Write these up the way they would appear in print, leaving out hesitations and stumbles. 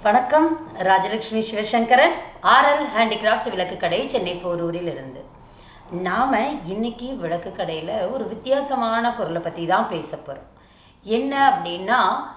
வணக்கம். Rajalakshmi Sivasankaran, RL handicrafts விளக்கு கடை, சென்னை போரூரில் இருந்து. நாம் இன்னைக்கு விளக்கு கடையில் ஒரு வித்தியாசமான பொருளை பற்றி தான் பேச போகிறோம். என்ன அப்படின்னா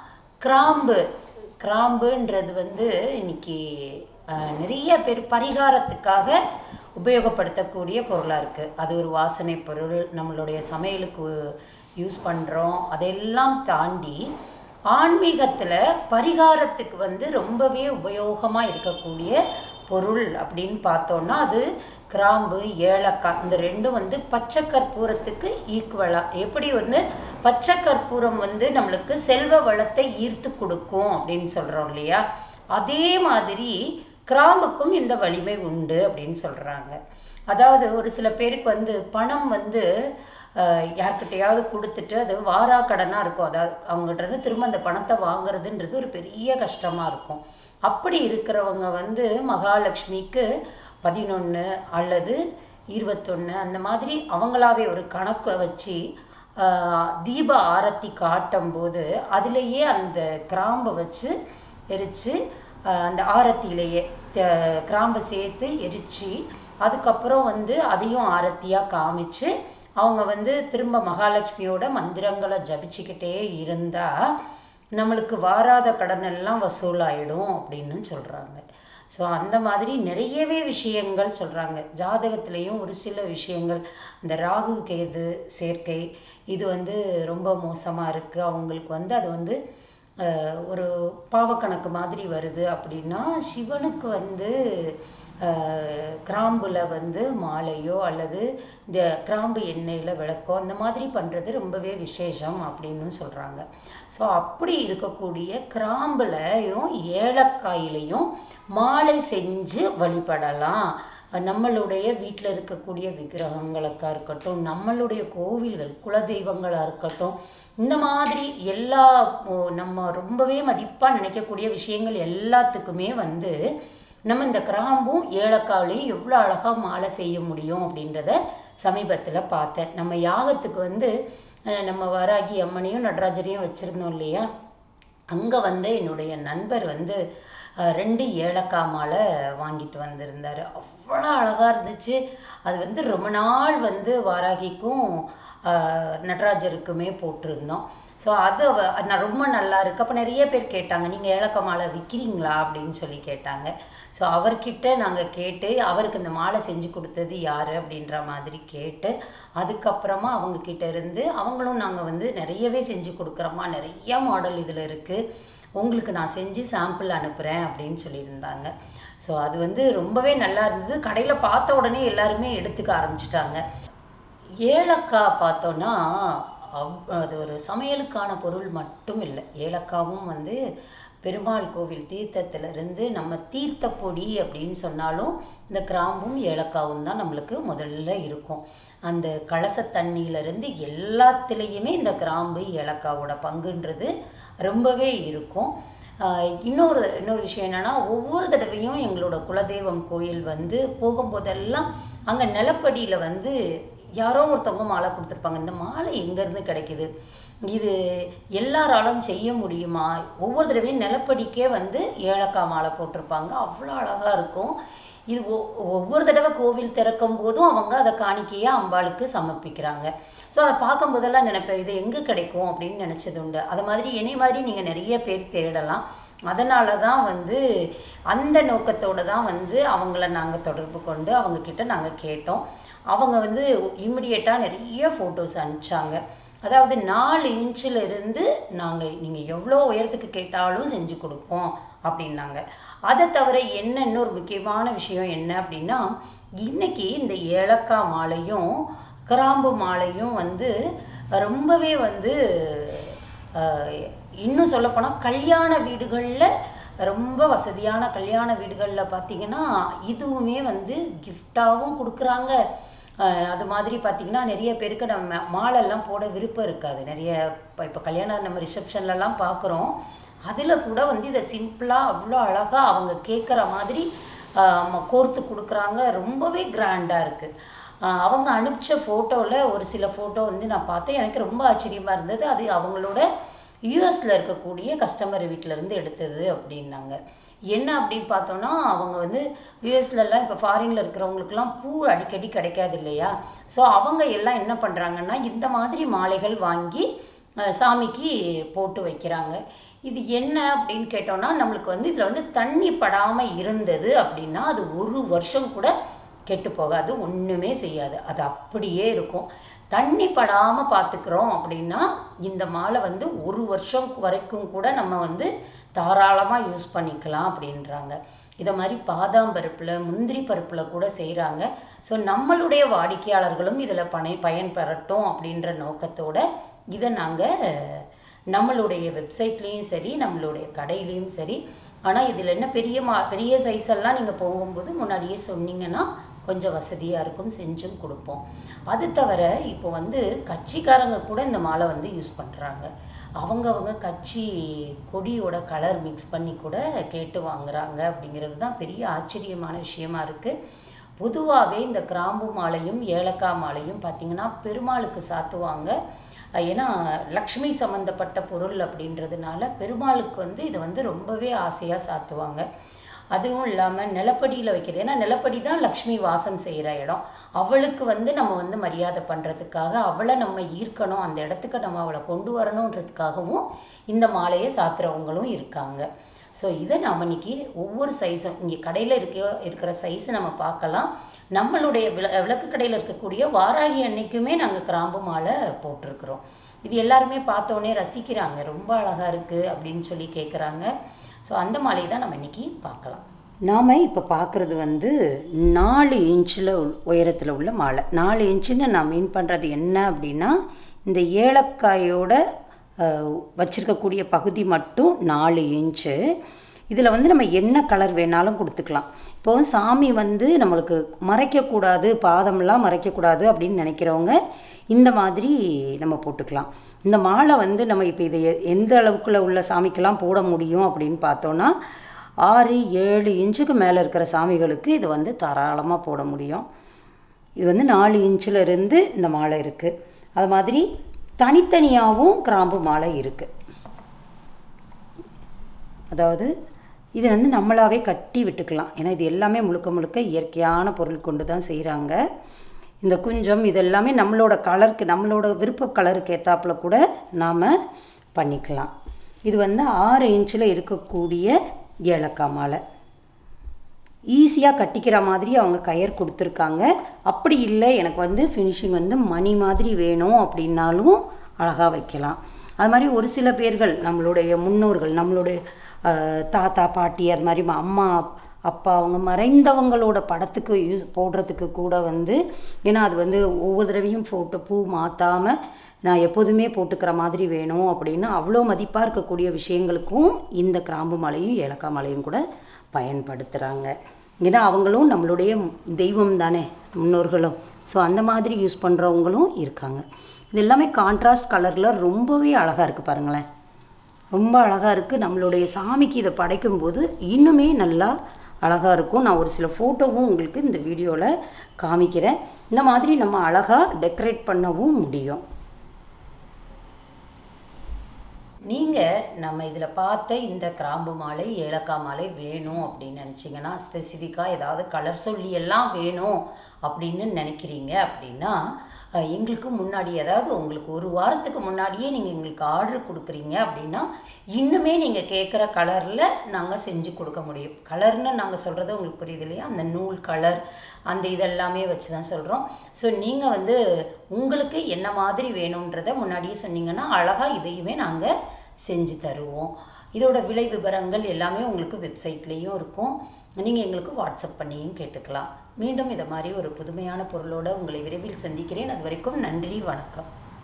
கிராம்புன்றது இன்னைக்கு நிறைய பேர் பரிகாரத்துக்காக உபயோகப்படுத்தக்கூடிய பொருளாக இருக்குது. அது ஒரு வாசனை பொருள், நம்மளுடைய சமையலுக்கு யூஸ் பண்ணுறோம். அதெல்லாம் தாண்டி ஆன்மீகத்தில் பரிகாரத்துக்கு ரொம்பவே உபயோகமாக இருக்கக்கூடிய பொருள் அப்படின்னு பார்த்தோன்னா அது கிராம்பு, ஏலக்காய். இந்த ரெண்டும் பச்சை கற்பூரத்துக்கு ஈக்குவலாக. எப்படி பச்சை கற்பூரம் நம்மளுக்கு செல்வ வளத்தை ஈர்த்து கொடுக்கும் அப்படின்னு சொல்கிறோம் இல்லையா, அதே மாதிரி கிராம்புக்கும் இந்த வலிமை உண்டு அப்படின்னு சொல்கிறாங்க. அதாவது ஒரு சில பேருக்கு பணம் யார்கிட்டையாவது கொடுத்துட்டு அது வாரா கடனாக இருக்கும். அதாவது அவங்ககிட்ட திரும்ப அந்த பணத்தை வாங்குறதுன்றது ஒரு பெரிய கஷ்டமாக இருக்கும். அப்படி இருக்கிறவங்க மகாலட்சுமிக்கு 11 அல்லது 21 அந்த மாதிரி அவங்களாவே ஒரு கணக்கை வச்சு தீப ஆரத்தி காட்டும்போது அதிலேயே அந்த கிராம்பை வச்சு எரித்து, அந்த ஆரத்திலேயே கிராம்பை சேர்த்து எரித்து, அதுக்கப்புறம் அதையும் ஆரத்தியாக காமிச்சு அவங்க திரும்ப மகாலட்சுமியோட மந்திரங்களை ஜபிச்சுக்கிட்டே இருந்தால் நம்மளுக்கு வாராத கடனெல்லாம் வசூலாயிடும் அப்படின்னு சொல்கிறாங்க. ஸோ அந்த மாதிரி நிறையவே விஷயங்கள் சொல்கிறாங்க. ஜாதகத்துலேயும் ஒரு சில விஷயங்கள், இந்த ராகு கேது சேர்க்கை இது ரொம்ப மோசமாக இருக்குது. அவங்களுக்கு அது ஒரு பாவக்கணக்கு மாதிரி வருது அப்படின்னா சிவனுக்கு கிராம்பில் மாலையோ அல்லது இந்த கிராம்பு எண்ணெயில் விளக்கோ அந்த மாதிரி பண்ணுறது ரொம்பவே விசேஷம் அப்படின்னு சொல்கிறாங்க. ஸோ அப்படி இருக்கக்கூடிய கிராம்புலையும் ஏலக்காயிலையும் மாலை செஞ்சு வழிபடலாம். நம்மளுடைய வீட்டில் இருக்கக்கூடிய விக்கிரகங்களுக்காக இருக்கட்டும், நம்மளுடைய கோவில்கள் குலதெய்வங்களாக இருக்கட்டும், இந்த மாதிரி எல்லா நம்ம ரொம்பவே மதிப்பாக நினைக்கக்கூடிய விஷயங்கள் எல்லாத்துக்குமே நம்ம இந்த கிராம்பும் ஏலக்காயிலையும் எவ்வளோ அழகாக மாலை செய்ய முடியும் அப்படின்றத சமீபத்தில் பார்த்தேன். நம்ம யாகத்துக்கு நம்ம வாராகி அம்மனையும் நடராஜரையும் வச்சுருந்தோம் இல்லையா, அங்கே என்னுடைய நண்பர் 2 ஏலக்காய் மாலை வாங்கிட்டு வந்திருந்தார். அவ்வளோ அழகாக இருந்துச்சு. அது ரொம்ப நாள் வாராகிக்கும் நடராஜருக்குமே போட்டிருந்தோம். ஸோ அது நான் ரொம்ப நல்லா இருக்குது. அப்போ நிறைய பேர் கேட்டாங்க, நீங்கள் ஏலக்காய் மாலை விற்கிறீங்களா அப்படின்னு சொல்லி கேட்டாங்க. ஸோ அவர்கிட்ட நாங்கள் கேட்டு, அவருக்கு இந்த மாலை செஞ்சு கொடுத்தது யார் அப்படின்ற மாதிரி கேட்டு, அதுக்கப்புறமா அவங்கக்கிட்ட இருந்து அவங்களும் நாங்கள் நிறையவே செஞ்சு கொடுக்குறோமா, நிறைய மாடல் இதில் இருக்குது, உங்களுக்கு நான் செஞ்சு சாம்பிள் அனுப்புகிறேன் அப்படின்னு சொல்லியிருந்தாங்க. ஸோ அது ரொம்பவே நல்லா இருந்தது. கடையில் பார்த்த உடனே எல்லாருமே எடுத்துக்க ஆரம்பிச்சிட்டாங்க. ஏலக்காய் பார்த்தோன்னா அது ஒரு சமையலுக்கான பொருள் மட்டும் இல்லை. ஏலக்காவும் பெருமாள் கோவில் தீர்த்தத்திலிருந்து நம்ம தீர்த்த பொடி அப்படின்னு சொன்னாலும் இந்த கிராம்பும் ஏலக்காவும் தான் நம்மளுக்கு முதல்ல இருக்கும். அந்த கலச தண்ணியிலேருந்து எல்லாத்துலேயுமே இந்த கிராம்பு ஏலக்காவோட பங்குன்றது ரொம்பவே இருக்கும். இன்னொரு விஷயம் என்னென்னா, ஒவ்வொரு தடவையும் எங்களோட குலதெய்வம் கோயில் போகும்போதெல்லாம் அங்கே நிலப்படியில் யாரோ ஒருத்தவங்க மாலை கொடுத்துருப்பாங்க. இந்த மாலை எங்கேருந்து கிடைக்கிது, இது எல்லாராலும் செய்ய முடியுமா? ஒவ்வொரு தடவையும் நிலப்படிக்கே ஏலக்காய் மாலை போட்டிருப்பாங்க. அவ்வளோ அழகாக இருக்கும். இது ஒவ்வொரு தடவை கோவில் திறக்கும் போதும் அவங்க அதை காணிக்கையாக அம்பாளுக்கு சமர்ப்பிக்கிறாங்க. ஸோ அதை பார்க்கும்போதெல்லாம் நினைப்பேன், இது எங்கே கிடைக்கும் அப்படின்னு நினச்சது உண்டு. அது மாதிரி என்னை மாதிரி நீங்கள் நிறைய பேர் தேடலாம். அதனால தான் அந்த நோக்கத்தோடு தான் அவங்கள நாங்கள் தொடர்பு கொண்டு அவங்கக்கிட்ட நாங்கள் கேட்டோம். அவங்க இம்மிடியேட்டாக நிறைய ஃபோட்டோஸ் அனுப்பிச்சாங்க. அதாவது 4 இன்ச்சில் இருந்து நீங்கள் எவ்வளோ உயரத்துக்கு கேட்டாலும் செஞ்சு கொடுப்போம் அப்படின்னாங்க. அதை தவிர இன்னொரு முக்கியமான விஷயம் என்ன அப்படின்னா, இன்றைக்கி இந்த ஏலக்காய் மாலையும் கிராம்பு மாலையும் ரொம்பவே இன்னும் சொல்லப்போனால் கல்யாண வீடுகளில், ரொம்ப வசதியான கல்யாண வீடுகளில் பார்த்திங்கன்னா இதுவுமே கிஃப்டாகவும் கொடுக்குறாங்க. அது மாதிரி பார்த்திங்கன்னா நிறைய பேருக்கு நம்ம மாலைலாம் போட விருப்பம் இருக்காது. நிறைய இப்போ கல்யாணம் நம்ம ரிசப்ஷன்லலாம் பார்க்குறோம். அதில் கூட இதை சிம்பிளாக அவ்வளோ அழகாக அவங்க கேட்குற மாதிரி கோர்த்து கொடுக்குறாங்க. ரொம்பவே கிராண்டாக இருக்குது. அவங்க அனுப்பிச்ச ஃபோட்டோவில் ஒரு சில ஃபோட்டோ நான் பார்த்தேன். எனக்கு ரொம்ப ஆச்சரியமாக இருந்தது. அது அவங்களோட யூஎஸில் இருக்கக்கூடிய கஸ்டமர் வீட்டிலேருந்து எடுத்தது அப்படின்னாங்க. என்ன அப்படின்னு பார்த்தோன்னா, அவங்க வந்து யுஎஸ்லலாம் இப்போ ஃபாரினில் இருக்கிறவங்களுக்குலாம் பூ அடிக்கடி கிடைக்காது இல்லையா? ஸோ அவங்க எல்லாம் என்ன பண்ணுறாங்கன்னா, இந்த மாதிரி மாலைகள் வாங்கி சாமிக்கு போட்டு வைக்கிறாங்க. இது என்ன அப்படின்னு கேட்டோன்னா, நம்மளுக்கு வந்து இதில் வந்து தண்ணி படாமல் இருந்தது அப்படின்னா அது 1 வருஷம் கூட கெட்டு போகாது, ஒன்றுமே செய்யாது, அது அப்படியே இருக்கும். தண்ணி படாமல் பார்த்துக்கிறோம் அப்படின்னா இந்த மாலை வந்து 1 வருஷம் வரைக்கும் கூட நம்ம வந்து தாராளமாக யூஸ் பண்ணிக்கலாம் அப்படின்றாங்க. இதை மாதிரி பாதாம் பருப்பில், முந்திரி பருப்பில் கூட செய்கிறாங்க. ஸோ நம்மளுடைய வாடிக்கையாளர்களும் இதில் பயன்பெறட்டும் அப்படின்ற நோக்கத்தோடு இதை நாங்கள் நம்மளுடைய வெப்சைட்லேயும் சரி, நம்மளுடைய கடையிலையும் சரி. ஆனால் இதில் என்ன பெரிய சைஸ் எல்லாம் நீங்கள் போகும்போது முன்னாடியே சொன்னீங்கன்னா கொஞ்சம் வசதியாக இருக்கும், செஞ்சும் கொடுப்போம். அது தவிர இப்போ வந்து கட்சிக்காரங்க கூட இந்த மாலை வந்து யூஸ் பண்ணுறாங்க. அவங்க கட்சி கொடியோட கலர் மிக்ஸ் பண்ணி கூட கேட்டு வாங்குறாங்க. அப்படிங்கிறது தான் பெரிய ஆச்சரியமான விஷயமா இருக்குது. பொதுவாகவே இந்த கிராம்பு மாலையும் ஏலக்காய் மாலையும் பார்த்திங்கன்னா பெருமாளுக்கு சாத்துவாங்க. ஏன்னா லக்ஷ்மி சம்மந்தப்பட்ட பொருள் அப்படின்றதுனால பெருமாளுக்கு வந்து இதை வந்து ரொம்பவே ஆசையாக சாத்துவாங்க. அதுவும் இல்லாமல் நிலப்படியில் வைக்கிறது, ஏன்னா நிலப்படி தான் லக்ஷ்மி வாசம் செய்கிற இடம். அவளுக்கு வந்து நம்ம வந்து மரியாதை பண்ணுறதுக்காக, அவளை நம்ம ஈர்க்கணும், அந்த இடத்துக்கு நம்ம அவளை கொண்டு வரணுன்றதுக்காகவும் இந்த மாலையை சாத்துறவங்களும் இருக்காங்க. ஸோ இதை நம்ம இன்றைக்கி ஒவ்வொரு சைஸும் இங்கே கடையில் இருக்கிற சைஸு நம்ம பார்க்கலாம். நம்மளுடைய விளக்கு கடையில் இருக்கக்கூடிய வாராகி அன்னைக்குமே நாங்கள் கிராம்பு மாலை போட்டிருக்கிறோம். இது எல்லாருமே பார்த்தோன்னே ரசிக்கிறாங்க, ரொம்ப அழகாக இருக்குது அப்படின்னு சொல்லி கேட்குறாங்க. ஸோ அந்த மாலையை தான் நம்ம இன்றைக்கி பார்க்கலாம். நாம் இப்போ பார்க்குறது வந்து 4 இன்ச்சில் உயரத்தில் உள்ள மாலை. 4 இன்ச்சுன்னு நான் மீன் பண்ணுறது என்ன அப்படின்னா, இந்த ஏலக்காயோட வச்சுருக்கக்கூடிய பகுதி மட்டும் 4 இன்ச்சு. இதில் வந்து நம்ம என்ன கலர் வேணாலும் கொடுத்துக்கலாம். இப்போது சாமி வந்து நம்மளுக்கு மறைக்கக்கூடாது, பாதம்லாம் மறைக்கக்கூடாது அப்படின்னு நினைக்கிறவங்க இந்த மாதிரி நம்ம போட்டுக்கலாம். இந்த மாலை வந்து நம்ம இப்போ இதை எந்த அளவுக்குள்ள உள்ள சாமிக்கெல்லாம் போட முடியும் அப்படின்னு பார்த்தோன்னா, 6-7 இன்ச்சுக்கு மேலே இருக்கிற சாமிகளுக்கு இது வந்து தாராளமாக போட முடியும். இது வந்து 4 இன்ச்சில் இருந்து இந்த மாலை இருக்குது. அது மாதிரி தனித்தனியாகவும் கிராம்பு மாலை இருக்குது. அதாவது இது வந்து நம்மளாவே கட்டி விட்டுக்கலாம். ஏன்னா இது எல்லாமே முழுக்க இயற்கையான பொருள் கொண்டு தான் செய்கிறாங்க. இந்த குஞ்சம் இதெல்லாமே நம்மளோட கலருக்கு, நம்மளோட விருப்ப கலருக்கு ஏற்றாப்புல கூட நாம் பண்ணிக்கலாம். இது வந்து 6 இன்ச்சில் இருக்கக்கூடிய ஏலக்காய் மாலை. ஈஸியாக கட்டிக்கிற மாதிரி அவங்க கயர் கொடுத்துருக்காங்க. அப்படி இல்லை எனக்கு வந்து ஃபினிஷிங் வந்து மணி மாதிரி வேணும் அப்படின்னாலும் அழகாக வைக்கலாம். அது மாதிரி ஒரு சில பேர்கள், நம்மளுடைய முன்னோர்கள், நம்மளுடைய தாத்தா பாட்டி, அது மாதிரி அம்மா அப்பா, அவங்க மறைந்தவங்களோட படத்துக்கு போடுறதுக்கு கூட வந்து, ஏன்னா அது வந்து ஒவ்வொரு தடவையும் பூ மாற்றாமல் நான் எப்போதுமே போட்டுக்கிற மாதிரி வேணும் அப்படின்னு அவ்வளோ மதிப்பாக இருக்கக்கூடிய விஷயங்களுக்கும் இந்த கிராம்பு மாலையும் ஏலக்காய் மாலையும் கூட பயன்படுத்துகிறாங்க. ஏன்னா அவங்களும் நம்மளுடைய தெய்வம் தானே முன்னோர்களும். ஸோ அந்த மாதிரி யூஸ் பண்ணுறவங்களும் இருக்காங்க. இது எல்லாமே கான்ட்ராஸ்ட் கலரில் ரொம்பவே அழகாக இருக்குது பாருங்களேன், ரொம்ப அழகாக இருக்குது. நம்மளுடைய சாமிக்கு இதை படைக்கும்போது இன்னுமே நல்லா அழகாக இருக்கும். நான் ஒரு சில ஃபோட்டோவும் உங்களுக்கு இந்த வீடியோவில் காமிக்கிறேன். இந்த மாதிரி நம்ம அழகாக டெக்கரேட் பண்ணவும் முடியும். நீங்கள் நம்ம இதில் பார்த்த இந்த கிராம்பு மாலை ஏலக்காய் மாலை வேணும் அப்படின்னு நினச்சிங்கன்னா, ஸ்பெசிஃபிக்காக ஏதாவது கலர் சொல்லி எல்லாம் வேணும் அப்படின்னு நினைக்கிறீங்க அப்படின்னா, எங்களுக்கு முன்னாடி, அதாவது உங்களுக்கு 1 வாரத்துக்கு முன்னாடியே நீங்கள் எங்களுக்கு ஆர்டர் கொடுக்குறீங்க அப்படின்னா இன்னுமே நீங்கள் கேட்குற கலரில் நாங்கள் செஞ்சு கொடுக்க முடியும். கலர்னு நாங்கள் சொல்கிறது உங்களுக்கு புரியுது இல்லையா? அந்த நூல் கலர், அந்த இதெல்லாமே வச்சு தான் சொல்கிறோம். ஸோ நீங்கள் வந்து உங்களுக்கு என்ன மாதிரி வேணுன்றதை முன்னாடியே சொன்னீங்கன்னா அழகாக இதையுமே நாங்கள் செஞ்சு தருவோம். இதோட விலை விவரங்கள் எல்லாமே உங்களுக்கு வெப்சைட்லேயும் இருக்கும். நீங்கள் எங்களுக்கு வாட்ஸ்அப் பண்ணியும் கேட்டுக்கலாம். மீண்டும் இதை மாதிரி ஒரு புதுமையான பொருளோடு உங்களை விரைவில் சந்திக்கிறேன். அது வரைக்கும் நன்றி, வணக்கம்.